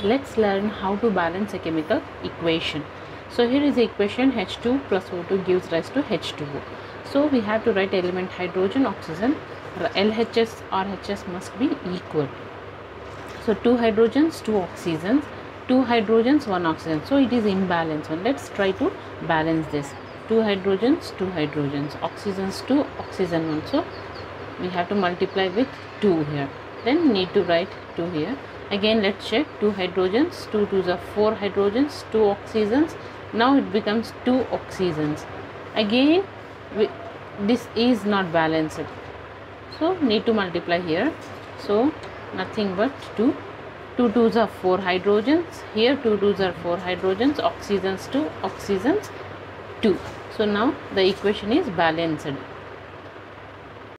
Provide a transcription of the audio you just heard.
let's learn how to balance a chemical equation. So here is the equation H2 plus O2 gives rise to H2O. So we have to write element hydrogen, oxygen, LHS, RHS must be equal. So 2 hydrogens, 2 oxygens, 2 hydrogens, 1 oxygen. So it is imbalance. So let's try to balance this. 2 hydrogens, 2 hydrogens, oxygens 2, oxygen 1. So we have to multiply with 2 here. Then need to write 2 here. Again let's check. 2 hydrogens, 2 2s are 4 hydrogens, 2 oxygens. Now it becomes 2 oxygens. Again this is not balanced. So need to multiply here. So nothing but 2. 2 2s are 4 hydrogens. Here 2 2s are 4 hydrogens, oxygens 2, oxygens 2. So now the equation is balanced.